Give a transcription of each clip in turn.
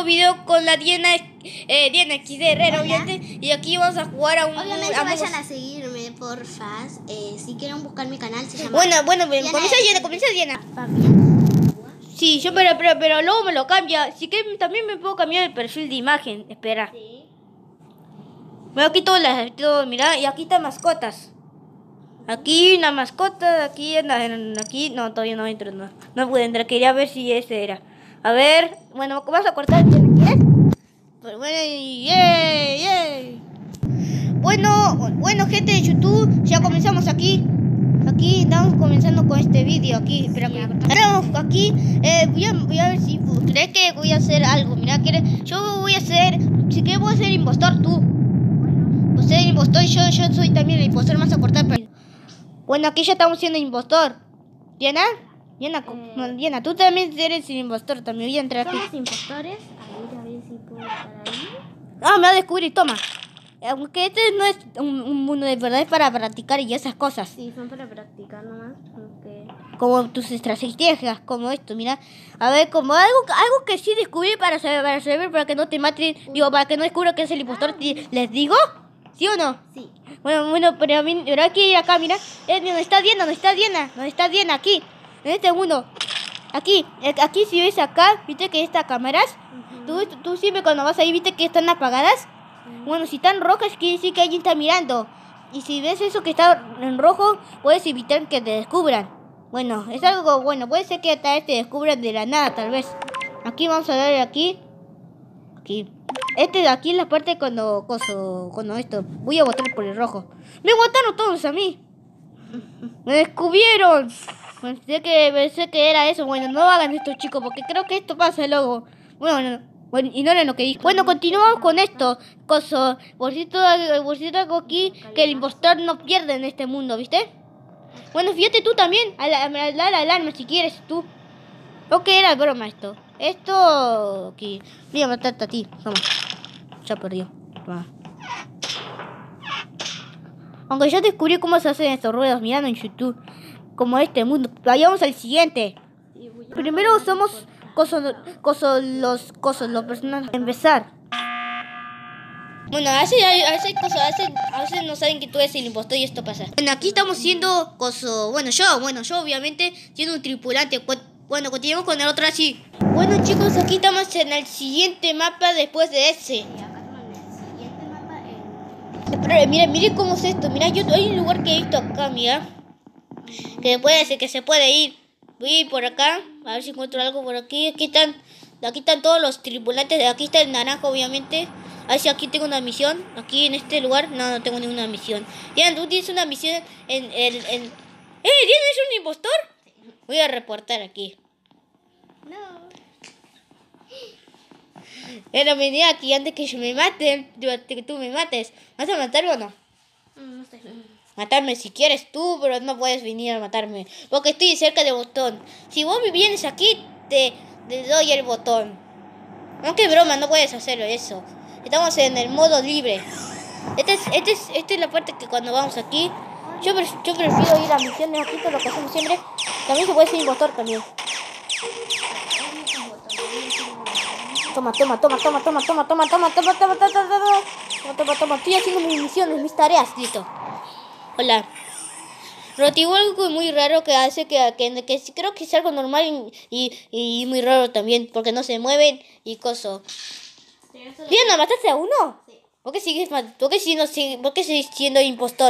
video con la Diana XD Herrera, obviamente. Y aquí vamos a jugar a un... Obviamente vayan a seguirme, porfa. Si quieren buscar mi canal, se llama... Bueno, comienza Diana. Sí, yo pero luego me lo cambia. Si que también me puedo cambiar el perfil de imagen. Espera. Sí. Bueno, aquí todo, mira, y aquí están mascotas. Aquí una mascota, aquí, no, todavía no entro, no pude entrar, quería ver si ese era. A ver, bueno, vamos a cortar, ¿quieres? Pero bueno, yay. Bueno, gente de YouTube, ya comenzamos aquí. Aquí estamos comenzando con este vídeo, aquí, espera, aquí, voy a ver si crees que voy a hacer algo, mira, yo voy a hacer, si quieres voy a ser impostor tú. Vos eres impostor y yo soy también el impostor, más a cortar, pero... Bueno, aquí ya estamos siendo impostor. ¿Diana? Diana, tú también eres el impostor. También voy a entrar aquí. ¿Somos impostores? A ver si puedo estar ahí. Ah, me va a descubrir, toma. Aunque este no es un mundo de verdad, es para practicar y esas cosas. Sí, son para practicar nomás. Okay. Como tus estrategias, como esto, mira. A ver, como algo que sí descubrí para saber, para que no te maten. Digo, para que no descubra que es el impostor. ¿Les digo? ¿Sí o no? Sí. Bueno, pero hay que ir acá, mira. ¿Dónde está Diana? Aquí, en este mundo. Aquí si ves acá, viste que estas cámaras, tú siempre cuando vas ahí, viste que están apagadas. Bueno, si están rojas, quiere decir que alguien está mirando. Y si ves eso que está en rojo, puedes evitar que te descubran. Bueno, es algo bueno, puede ser que tal vez te descubran de la nada, tal vez. Aquí vamos a darle aquí. Este de aquí es la parte cuando esto. Voy a votar por el rojo. Me votaron todos a mí. Me descubrieron. Pensé que era eso. Bueno, no hagan esto, chicos, porque creo que esto pasa luego. Bueno, y no era lo que dije. Bueno, continuamos con esto. Por cierto, algo aquí que el impostor no pierde en este mundo, ¿viste? Bueno, fíjate tú también. A la alarma si quieres tú. Ok, era broma esto. Esto aquí. Voy a matarte a ti. Toma. Ya perdió. Toma. Aunque ya descubrí cómo se hacen estos ruedos mirando en YouTube. Como este mundo. Vayamos al siguiente. Primero somos los personajes. Empezar. Bueno, a veces no saben que tú eres el impostor y esto pasa. Bueno, aquí estamos siendo Bueno, yo obviamente siendo un tripulante. Bueno, continuamos con el otro así. Bueno, chicos, aquí estamos en el siguiente mapa después de ese. Pero, miren cómo es esto. Mira, hay un lugar que he visto acá, mira. Que se puede ir. Voy a ir por acá. A ver si encuentro algo por aquí. Aquí están todos los tripulantes. Aquí está el naranjo, obviamente. A ver si aquí tengo una misión. Aquí en este lugar. No tengo ninguna misión. Diana, ¿tú tienes una misión en ¿Diana es un impostor? Voy a reportar aquí. No. Pero venía aquí antes que yo me maten. Que tú me mates. ¿Vas a matarme o no? No sé. Matarme si quieres tú, pero no puedes venir a matarme. Porque estoy cerca del botón. Si vos vienes aquí, te doy el botón. No, que broma, no puedes hacerlo eso. Estamos en el modo libre. Esta es la parte que cuando vamos aquí. Yo prefiero ir a misiones aquí, por lo que hacemos siempre. También se puede ser impostor también. Toma. Estoy haciendo mis misiones, mis tareas, listo. Hola. Pero algo muy raro que hace que creo que es algo normal y muy raro también, porque no se mueven y coso. Diana, ¿mataste a uno? Sí. ¿Por qué sigues siendo impostor?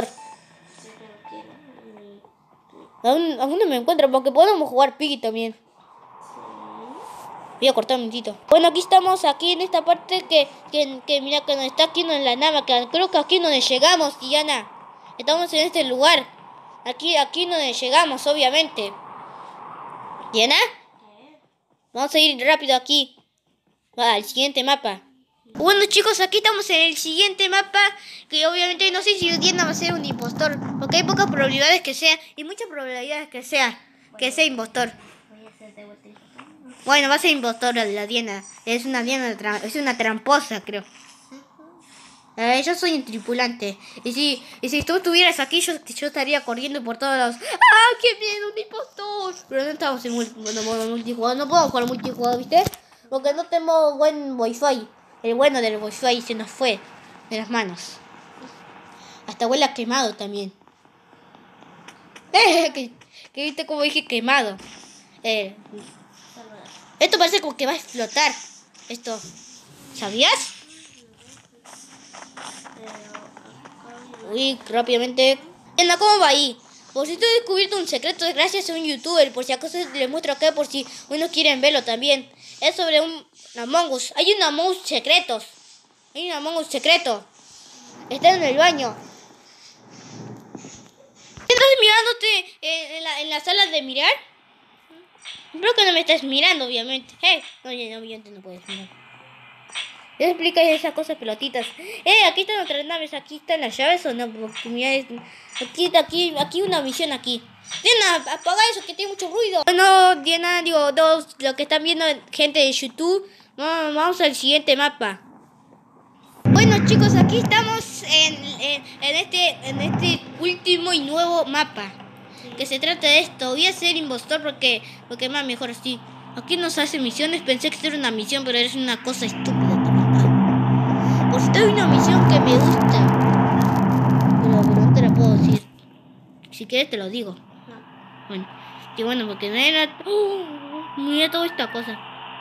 Aún no me encuentro, porque podemos jugar Piggy también. Voy a cortar un momentito. Bueno, aquí estamos, aquí en esta parte que mira, que nos está aquí en la nave, que creo que aquí es donde llegamos, Diana. Estamos en este lugar. Aquí es donde llegamos, obviamente. ¿Diana? Vamos a ir rápido aquí. Va, al siguiente mapa. Bueno, chicos, aquí estamos en el siguiente mapa. Que obviamente no sé si Diana va a ser un impostor, porque hay pocas probabilidades que sea, y muchas probabilidades que sea impostor. Bueno, va a ser impostor la Diana. Es una tramposa, creo. Yo soy un tripulante. Y si tú estuvieras aquí, yo estaría corriendo por todos lados. ¡Ah, qué miedo, un impostor! Pero no estamos en modo multijugador. No puedo jugar multijugador, ¿viste? porque no tenemos buen wifi. El bueno del wifi se nos fue de las manos. Hasta huele a quemado también. Que viste como dije quemado. Esto parece como que va a explotar. Esto, ¿sabías? Uy, rápidamente. ¿Cómo va ahí? Por si estoy descubierto un secreto gracias a un youtuber. Por si acaso les muestro acá por si unos quieren verlo también. Es sobre un Among Us. Hay un Among Us secretos. Hay un Among Us secreto. Está en el baño. ¿Estás mirándote en la sala de mirar? Creo que no me estás mirando, obviamente. No, obviamente no puedes mirar. Explica esas cosas pelotitas. Aquí están otras naves, aquí están las llaves o no, porque mira, aquí una misión aquí. Diana, apaga eso que tiene mucho ruido. Bueno, Diana, todos los que están viendo, gente de YouTube, vamos al siguiente mapa. Bueno chicos, aquí estamos en este último y nuevo mapa. Que se trata de esto. Voy a ser impostor porque es más mejor así. Aquí nos hace misiones, pensé que era una misión, pero es una cosa estúpida. Por si hay una misión que me gusta. Pero no te la puedo decir. Si quieres te lo digo. No. Bueno, qué bueno, porque no era... mira toda esta cosa.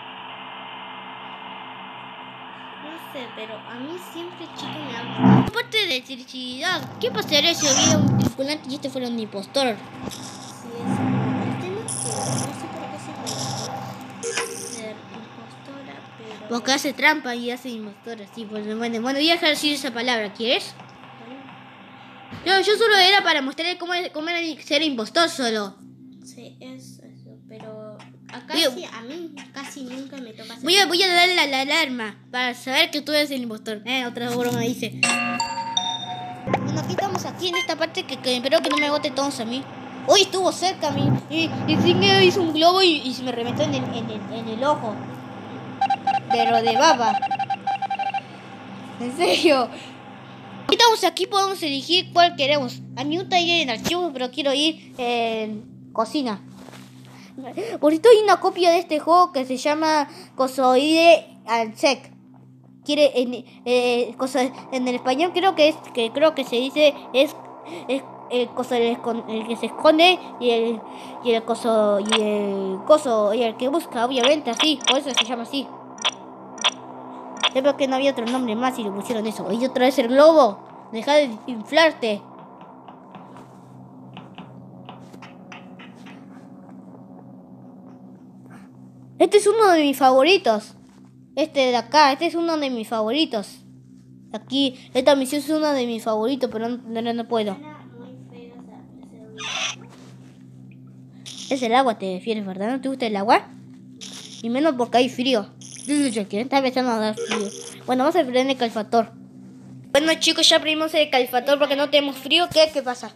No sé, pero a mí siempre chico me ha gustado. Aparte de electricidad, ¿qué pasaría si hubiera un tripulante y este fuera un impostor? Sí, es como... El tema es que no sé por qué se ser impostora, pero... Porque hace trampa y hace impostora, sí, pues bueno, voy a dejar decir esa palabra, ¿quieres? Yo solo era para mostrarle cómo era ser impostor solo. Sí, es eso, pero acá Yo- sí, a mí casi nunca me toca hacer... Voy a darle la alarma para saber que tú eres el impostor. Otra broma dice. Bueno, aquí estamos aquí en esta parte que espero que no me agote todos a mí. Hoy estuvo cerca a mí y sin que hizo un globo y se me reventó en el ojo. Pero de baba. En serio. Estamos aquí, podemos elegir cuál queremos. A mí me gusta ir en archivos, pero quiero ir en cocina. Por cierto, hay una copia de este juego que se llama Cosoide Ansec. Quiere en el español creo que se dice es el que se esconde y el coso y el que busca, obviamente así, por eso se llama así. Yo creo que no había otro nombre más y le pusieron eso. Y otra vez el globo. Deja de inflarte. Este es uno de mis favoritos. Este de acá, este es uno de mis favoritos. Aquí, esta misión es uno de mis favoritos, pero no puedo. Suena muy feo ese ruido. Es el agua, te refieres, ¿verdad? ¿No te gusta el agua? Y menos porque hay frío. Que está empezando a dar frío. Bueno, vamos a prender el calefactor. Bueno chicos, ya prendimos el calefactor porque no tenemos frío. ¿Qué pasa?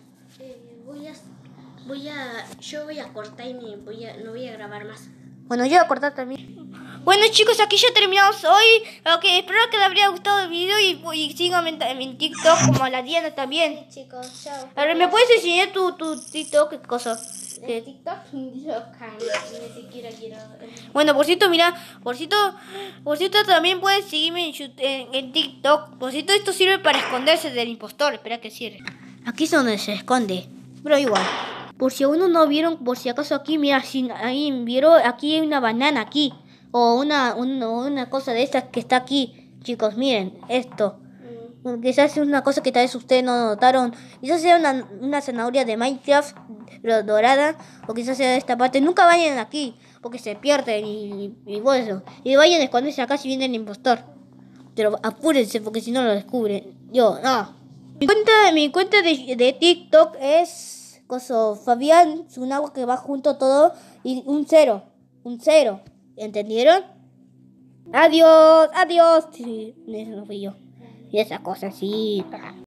Yo voy a cortar y no voy a grabar más. Bueno, yo voy a cortar también. Bueno chicos, aquí ya terminamos hoy. Espero que les haya gustado el video y síganme en TikTok como a la Diana también. Sí, chicos, chao. A ver, ¿me puedes enseñar tu TikTok? ¿Qué cosa? En TikTok ni siquiera quiero... Bueno, por cierto, mira, por cierto también puedes seguirme en TikTok. Por cierto, esto sirve para esconderse del impostor. Espera que cierre. Aquí es donde se esconde, pero igual. Por si aún no vieron, por si acaso aquí, mira, si ahí vieron, aquí hay una banana aquí. O una cosa de estas que está aquí. Chicos, miren, esto. Quizás es una cosa que tal vez ustedes no notaron. Quizás sea una zanahoria de Minecraft, pero dorada. O quizás sea de esta parte. Nunca vayan aquí, porque se pierden y bueno. Y vayan a esconderse acá si viene el impostor. Pero apúrense, porque si no lo descubren. Yo, no. Mi cuenta de TikTok es Fabián Sunagua, que va junto todo. Y un cero. ¿Entendieron? Adiós. Sí, eso no fui yo. Y esa cosa así.